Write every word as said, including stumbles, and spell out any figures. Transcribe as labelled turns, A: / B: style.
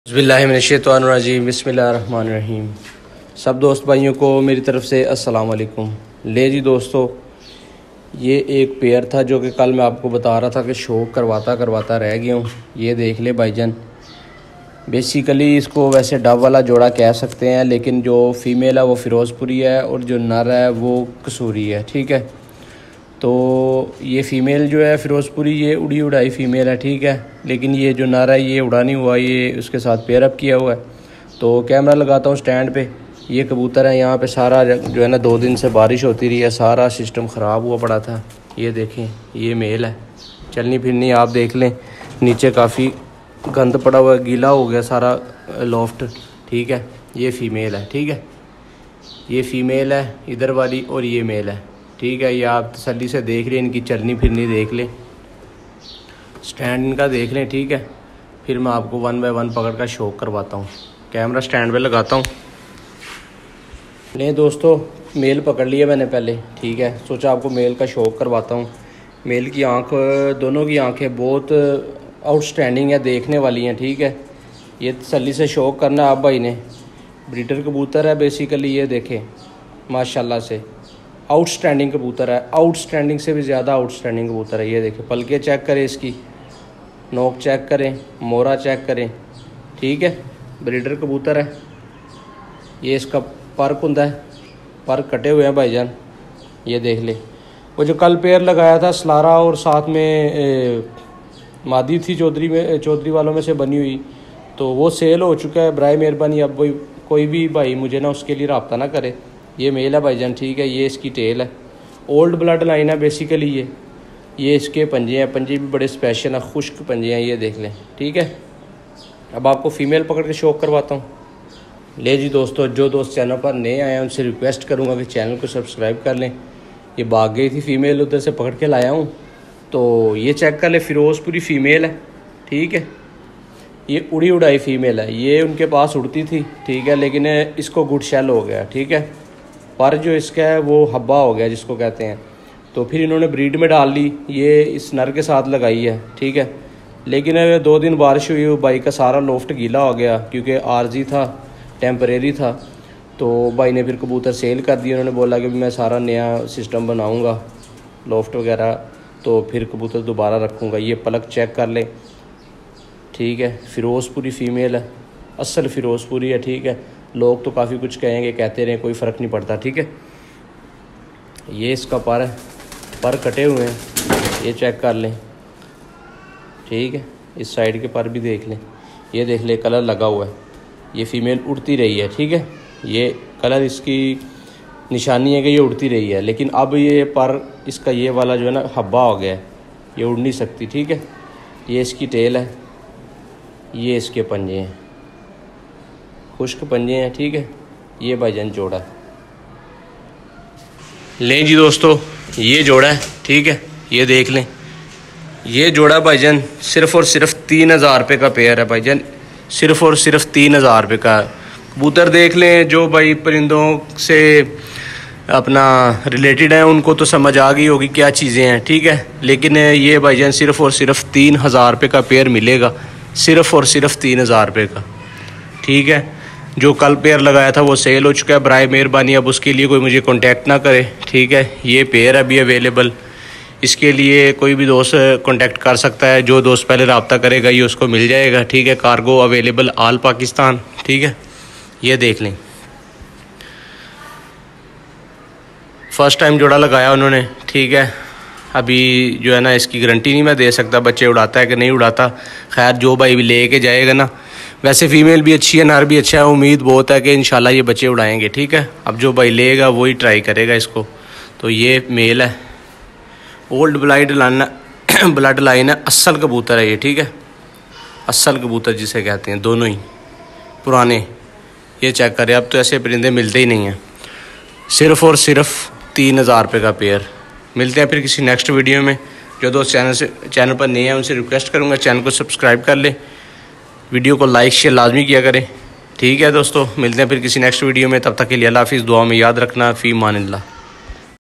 A: बिस्मिल्लाहिर्रहमानिर्रहीम बिस्मिल्लाहिर्रहमानिर्रहीम। सब दोस्त भाइयों को मेरी तरफ़ से अस्सलाम वालेकुम। ले जी दोस्तों, ये एक पेयर था जो कि कल मैं आपको बता रहा था कि शौक करवाता करवाता रह गया हूँ। ये देख ले भाईजान, बेसिकली इसको वैसे डब वाला जोड़ा कह सकते हैं, लेकिन जो फ़ीमेल है वो फ़िरोज़पुरी है और जो नर है वो कसूरी है। ठीक है, तो ये फ़ीमेल जो है फ़िरोज़पुरी ये उड़ी उड़ाई फ़ीमेल है। ठीक है, लेकिन ये जो नर है ये उड़ा नहीं हुआ, ये उसके साथ पेयर अप किया हुआ है। तो कैमरा लगाता हूँ स्टैंड पे, ये कबूतर है। यहाँ पे सारा जो है ना, दो दिन से बारिश होती रही है, सारा सिस्टम ख़राब हुआ पड़ा था। ये देखें, ये मेल है, चलनी फिरनी आप देख लें। नीचे काफ़ी गंद पड़ा हुआ है, गीला हो गया सारा लॉफ्ट। ठीक है, ये फ़ीमेल है। ठीक है, ये फ़ीमेल है इधर वाली और ये मेल है। ठीक है, ये आप तसल्ली से देख लें, इनकी चलनी फिरनी देख लें, स्टैंड इनका देख लें। ठीक है, फिर मैं आपको वन बाय वन पकड़ कर शो करवाता हूँ। कैमरा स्टैंड पे लगाता हूँ। नहीं दोस्तों, मेल पकड़ लिया मैंने पहले। ठीक है, सोचा आपको मेल का शो करवाता हूँ। मेल की आँख, दोनों की आँखें बहुत आउटस्टैंडिंग है, देखने वाली हैं। ठीक है, ये तसल्ली से शौक करना आप भाई ने। ब्रीडर कबूतर है बेसिकली, ये देखें माशाल्लाह से आउटस्टैंडिंग कबूतर है, आउटस्टैंडिंग से भी ज़्यादा आउटस्टैंडिंग कबूतर है। ये देखें, पलके चेक करें, इसकी नोक चेक करें, मोरा चेक करें। ठीक है, ब्रीडर कबूतर है। ये इसका पर कुंदा है, पर कटे हुए हैं भाईजान, ये देख ले। वो जो कल पेयर लगाया था सलारा और साथ में ए, मादी थी चौधरी में, चौधरी वालों में से बनी हुई, तो वो सेल हो चुका है। बराए मेहरबानी अब कोई कोई भी भाई मुझे ना उसके लिए रब्ता ना करे। ये मेल है भाईजान। ठीक है, ये इसकी टेल है, ओल्ड ब्लड लाइन है बेसिकली। ये ये इसके पंजे हैं, पंजे भी बड़े स्पेशल हैं, खुश्क पंजे हैं, ये देख लें। ठीक है, अब आपको फ़ीमेल पकड़ के शौक करवाता हूँ। ले जी दोस्तों, जो दोस्त चैनल पर नए आए हैं उनसे रिक्वेस्ट करूँगा कि चैनल को सब्सक्राइब कर लें। ये भाग गई थी फ़ीमेल, उधर से पकड़ के लाया हूँ, तो ये चेक कर ले, फ़िरोज़पुरी फ़ीमेल है। ठीक है, ये उड़ी उड़ाई फ़ीमेल है, ये उनके पास उड़ती थी। ठीक है, लेकिन इसको गुड शेल हो गया। ठीक है, पर जो इसका है वो हब्बा हो गया जिसको कहते हैं, तो फिर इन्होंने ब्रीड में डाल ली। ये इस नर के साथ लगाई है। ठीक है, लेकिन दो दिन बारिश हुई, वो भाई का सारा लोफ्ट गीला हो गया क्योंकि आर्जी था, टेम्परेरी था। तो भाई ने फिर कबूतर सेल कर दिया। उन्होंने बोला कि मैं सारा नया सिस्टम बनाऊंगा, लोफ्ट वगैरह, तो फिर कबूतर दोबारा रखूँगा। ये पलक चेक कर ले। ठीक है, फ़िरोज़पुरी फ़ीमेल है, असल फ़िरोज़पुरी है। ठीक है, लोग तो काफ़ी कुछ कहेंगे, कहते रहे, कोई फ़र्क नहीं पड़ता। ठीक है, ये इसका पर है, पर कटे हुए हैं, ये चेक कर लें। ठीक है, इस साइड के पर भी देख लें, ये देख ले, कलर लगा हुआ है। ये फ़ीमेल उड़ती रही है। ठीक है, ये कलर इसकी निशानी है कि ये उड़ती रही है, लेकिन अब ये पर इसका ये वाला जो है ना हब्बा हो गया है, ये उड़ नहीं सकती। ठीक है, ये इसकी टेल है, ये इसके पंजे हैं, खुश्क पंजे हैं। ठीक है, ये भाईजान जोड़ा लें जी दोस्तों, ये जोड़ा है। ठीक है, ये देख लें, ये जोड़ा भाईजान सिर्फ़ और सिर्फ तीन हज़ार रुपये का पेयर है भाईजान, सिर्फ़ और सिर्फ तीन हज़ार रुपये का। कबूतर देख लें, जो भाई परिंदों से अपना रिलेटेड है उनको तो समझ आ गई होगी क्या चीज़ें हैं। ठीक है, लेकिन ये भाईजान सिर्फ़ और सिर्फ तीन हज़ार रुपये का पेयर मिलेगा, सिर्फ़ और सिर्फ तीन हज़ार रुपये का। ठीक है, जो कल पेयर लगाया था वो सेल हो चुका है, बराए मेहरबानी अब उसके लिए कोई मुझे कांटेक्ट ना करे। ठीक है, ये पेयर अभी अवेलेबल, इसके लिए कोई भी दोस्त कांटेक्ट कर सकता है। जो दोस्त पहले रब्ता करेगा ये उसको मिल जाएगा। ठीक है, कार्गो अवेलेबल ऑल पाकिस्तान। ठीक है, ये देख लें, फर्स्ट टाइम जोड़ा लगाया उन्होंने। ठीक है, अभी जो है ना इसकी गारंटी नहीं मैं दे सकता बच्चे उड़ाता है कि नहीं उड़ाता। खैर, जो भाई भी ले के जाएगा ना, वैसे फ़ीमेल भी अच्छी है, नर भी अच्छा है, उम्मीद बहुत है कि इंशाल्लाह ये बच्चे उड़ाएंगे। ठीक है, अब जो भाई लेगा वही ट्राई करेगा इसको। तो ये मेल है, ओल्ड ब्लाइड लाइन ब्लड लाइन है, असल कबूतर है ये। ठीक है, असल कबूतर जिसे कहते हैं, दोनों ही पुराने। ये चेक करें, अब तो ऐसे परिंदे मिलते ही नहीं हैं। सिर्फ़ और सिर्फ तीन हज़ार रुपये का पेयर। मिलते हैं फिर किसी नेक्स्ट वीडियो में। जो दोस्त चैनल से चैनल पर नए हैं उनसे रिक्वेस्ट करूँगा चैनल को सब्सक्राइब कर ले, वीडियो को लाइक शेयर लाजमी किया करें। ठीक है दोस्तों, मिलते हैं फिर किसी नेक्स्ट वीडियो में, तब तक के लिए अल्लाह हाफिज़। दुआ में याद रखना, फ़ी मानिल्लाह।